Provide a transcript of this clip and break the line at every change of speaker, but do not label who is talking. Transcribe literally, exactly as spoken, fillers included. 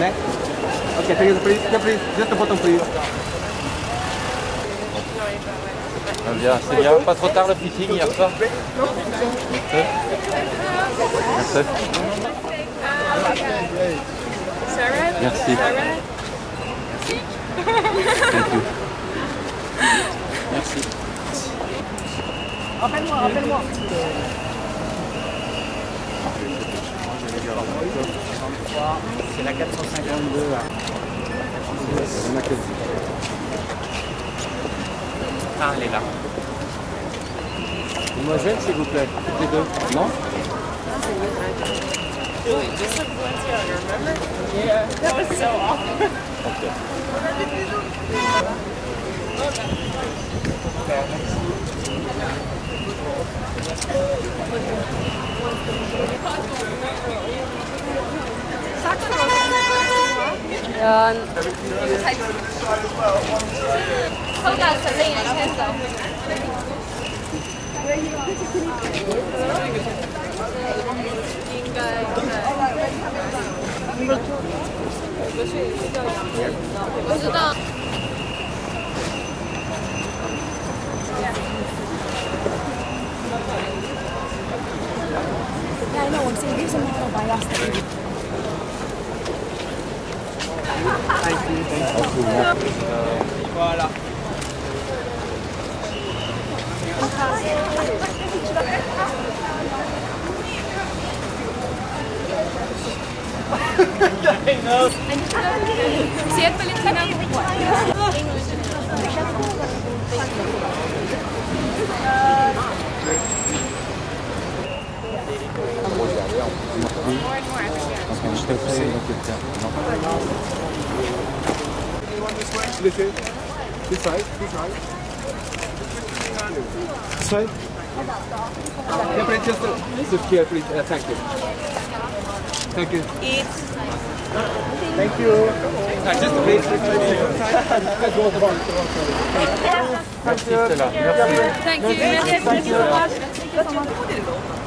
neck? Okay, take it please. Yeah, please. Just the bottom, please.
Ah, bien, c'est bien. Pas trop tard le fitting hier soir. Merci.
Sarah?
Merci.
Sarah?
Thank you. Merci.
Rappelle-moi, rappelle-moi. C'est la quatre cent cinquante-deux là. Ah, elle est là. Demoiselle, s'il vous plaît, toutes les deux. Non?
Really, just like Balenciaga, remember? Yeah. That was so awful.
Yan. Hold on, Selena, hands up.
Yeah, I know. I'm saying here's a model by us.
Thank you, thank you. Voilà.
See it, Valentina?
This way. This side. This side. This side. Yeah, please, just uh, sit here, please. Uh, thank you. Thank you.
Eat.
Thank you. Uh, just a bit.
Merci Stella. Merci.
Thank you. Merci.